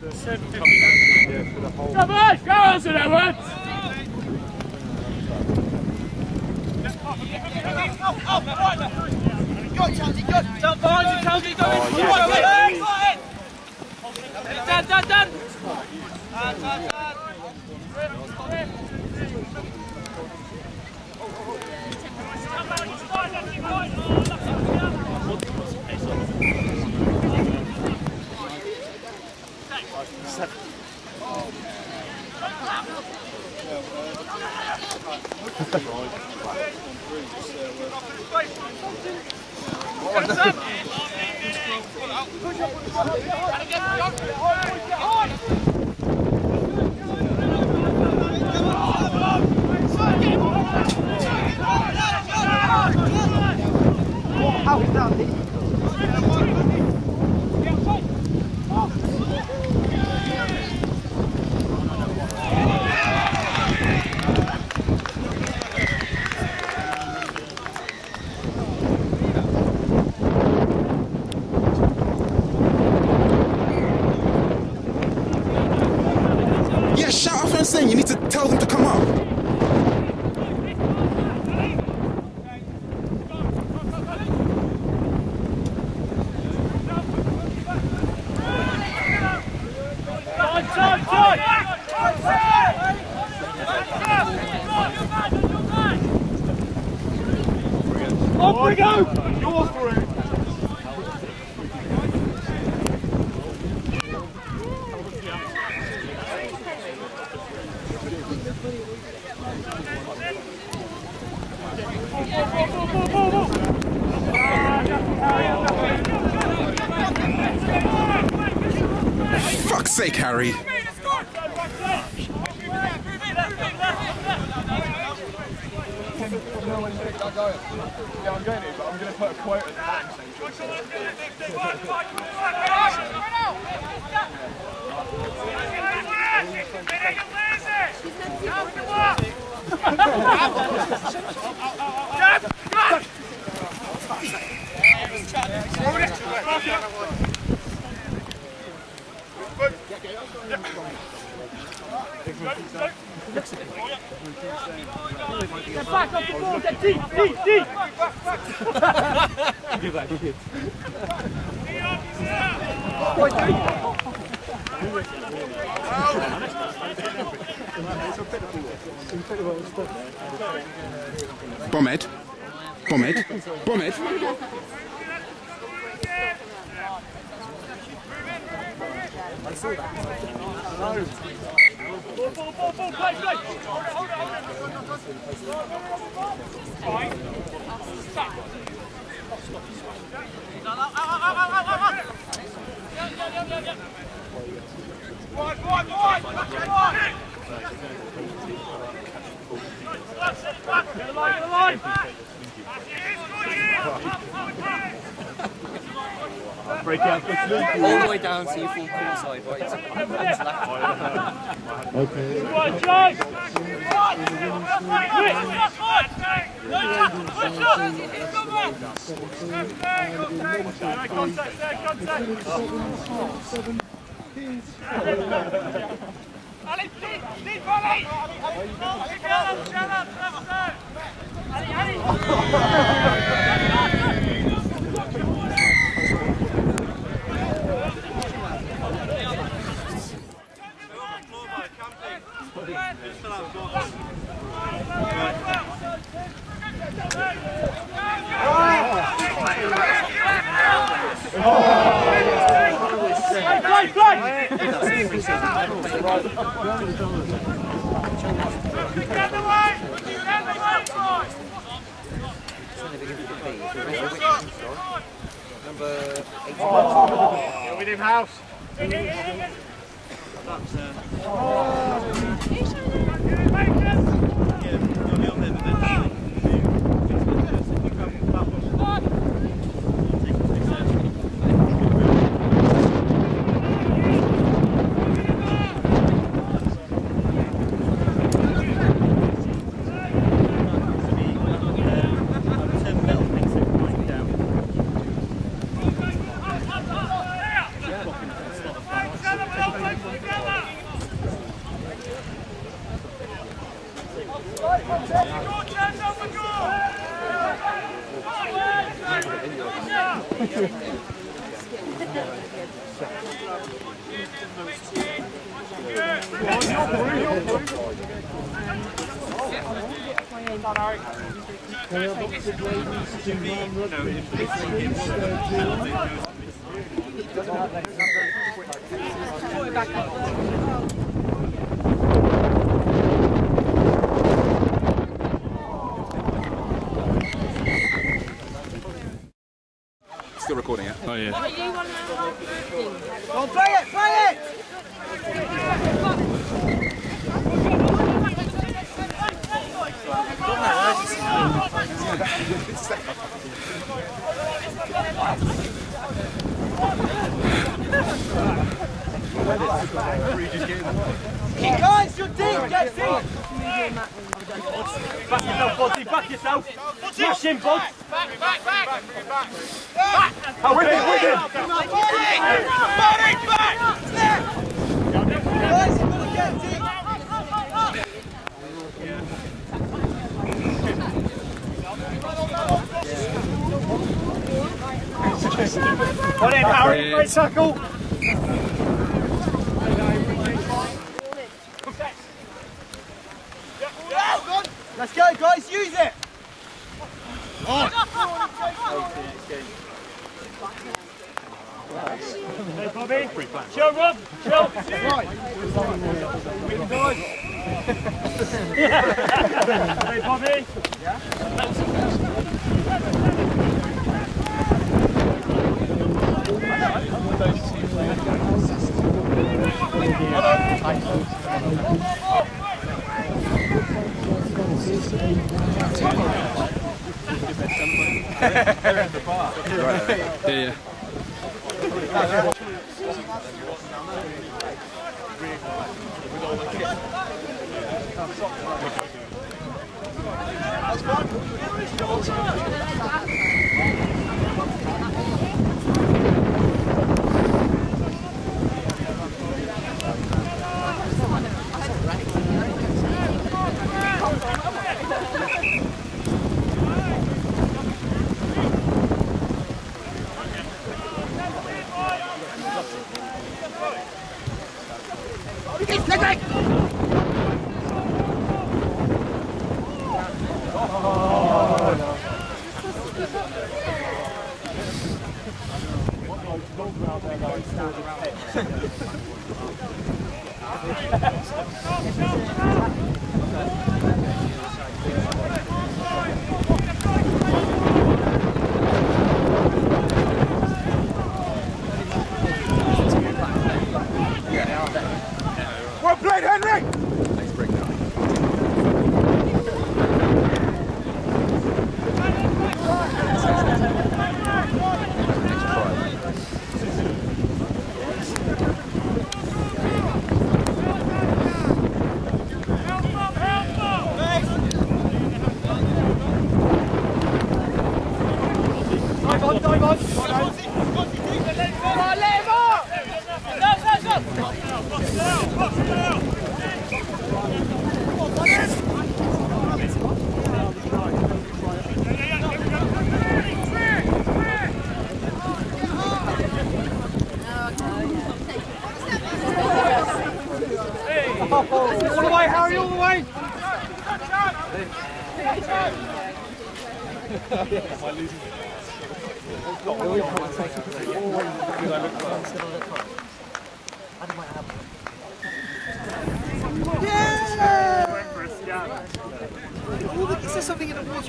Come on, go on, Sir Edward! Go, Chelsea, go! Jump behind you, Chelsea, go in! Done! Yeah, shout out first thing. You need to tell them to come up. Off we go! You're through! Fuck's sake, Harry. Yeah, I'm going to, but I'm going to put a quote at the back. Get back off the ball, get deep! Give that kid. Bomed. I saw that. Ball, play! Hold it! Fine. Stop. Yeah. Wide! Get the line! Break out quickly. All the way down to your full court side, right? Okay. Right, Joyce! Ali, deep volley! Number 8. Yeah, we did house. Still recording it. Oh yeah. Go on, play it! Play it! Guys, you're deep! Get deep! Back yourself, Buddy! Back yourself! Smash him, Bud! Back! Oh, with him! Back! Guys, you've got to get deep! Got him, Harry! Great tackle! Let's go, guys, use it! Hey, Bobby. Chill, Rob. Chill. Right. Hey, Bobby. Yeah. They're in the bar. Yeah. Well played, Henry! Nice breakdown. All the way, Harry, all the way! Is there something in the water?